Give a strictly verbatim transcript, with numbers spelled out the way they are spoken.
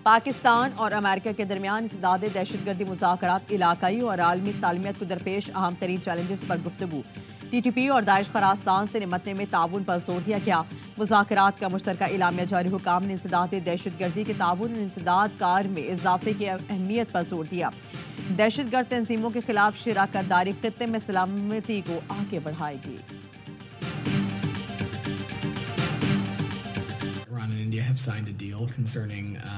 पाकिस्तान और अमेरिका के दरमियान इंसदाद दहशतगर्दी मुज़ाकरात इलाकाई और आलमी सालमियत को दरपेश अहम तरीन चैलेंजेस पर गुफ्तगू। टी टी पी और दाइश खरासान से निमटने में ताउन पर जोर दिया गया। मुज़ाकरात का मुश्तरका इलामिया जारी हुकाम ने इंसदाद दहशतगर्दी के ताउन और इंसदाद कार में इजाफे की अहमियत पर जोर दिया। दहशतगर्द तंजीमों के खिलाफ शराकतदारी खित्ते में सलामती को आगे बढ़ाएगी। Iran and India have signed a deal concerning uh